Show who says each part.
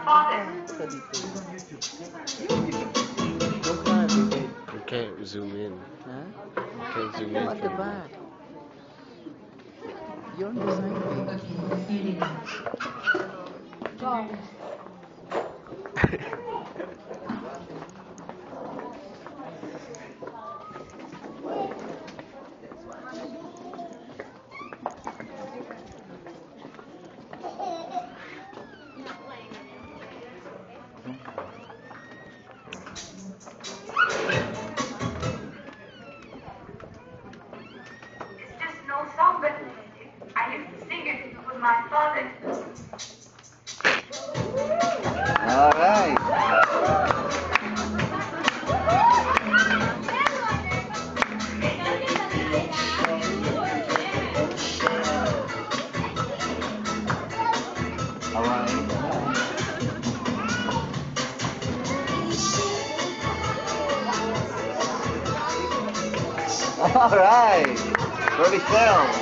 Speaker 1: You can't zoom in.
Speaker 2: Huh?
Speaker 1: You can't zoom in.
Speaker 2: At the back. You're behind me.
Speaker 3: No song, but I used to sing it with my father.
Speaker 2: All right. All right. All right. Ready, film.